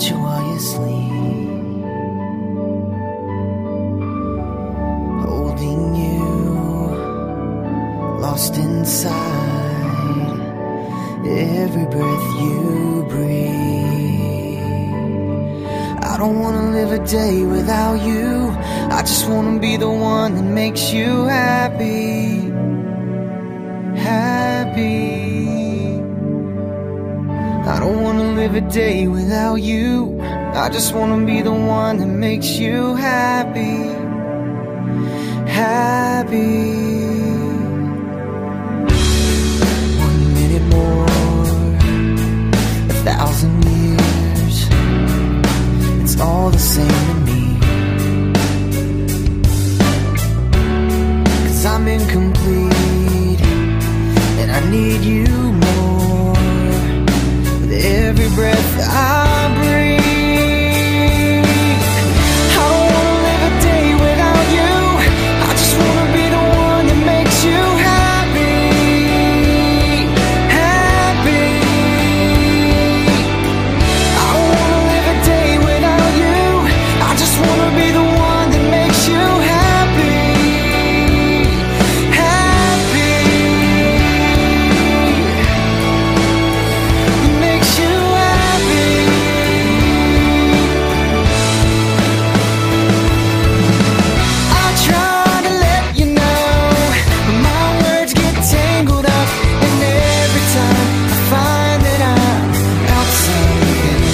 got you while you sleep, holding you, lost inside every breath you breathe. I don't wanna live a day without you. I just wanna be the one that makes you happy, happy. I don't wanna live a day without you. I just wanna be the one that makes you happy, happy. 1 minute more, 1,000 years, it's all the same to me. 'Cause I'm incomplete and I need you more with every breath I breathe. I don't wanna live a day without you. I just wanna be the one that makes you happy, happy. I don't wanna live a day without you. I just wanna be the one that makes you happy, happy. Makes you happy. I try to let you know, but my words get tangled up, and every time I find that I'm outside,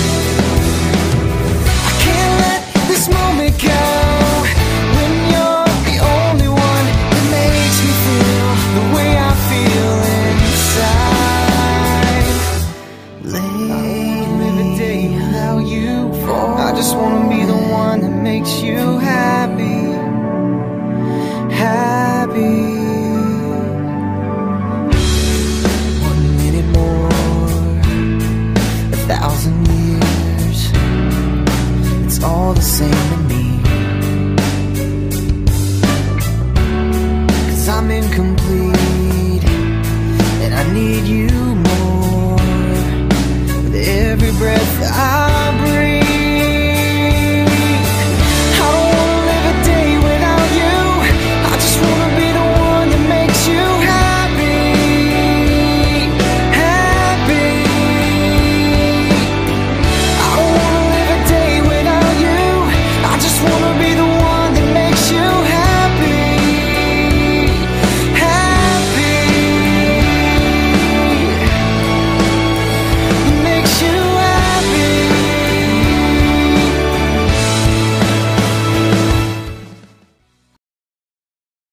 I can't let this moment go. When you're the only one that makes me feel the way I feel inside. Live a day without you. I just wanna be the one that makes you happy, happy. 1 minute more, 1,000 years, it's all the same to me. 'Cause I'm incomplete and I need you